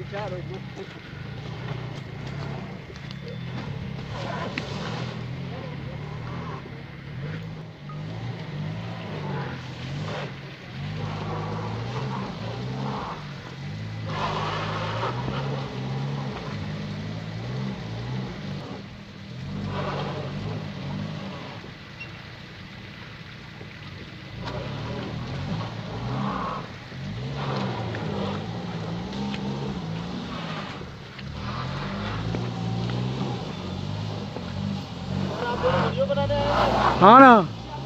हाँ ना,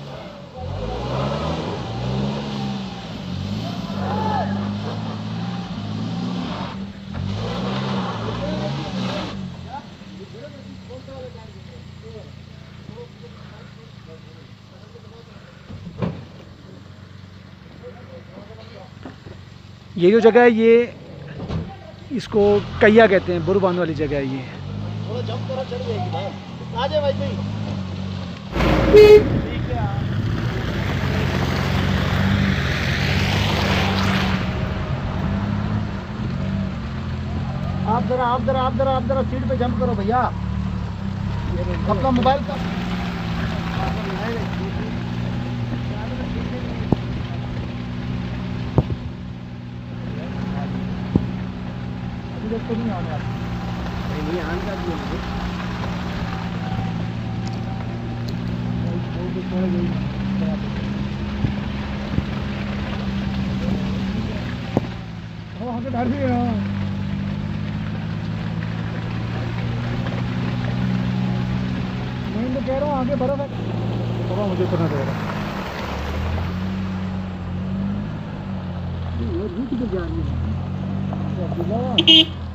ये जो जगह है ये इसको कैया कहते हैं, बुरबान वाली जगह है ये। थोड़ा जंप करो, चढ़ जाएगी भाई। आ जाए भाई भाई। ठीक है। आप जरा सीट पे जंप करो भैया। अपना मोबाइल का तो नहीं आने आप नहीं आने का भी मुझे आगे डर भी है। मैं तो कह रहा हूँ आगे बर्फ है, मुझे तो ना दे रहा ये किधर जा रही है।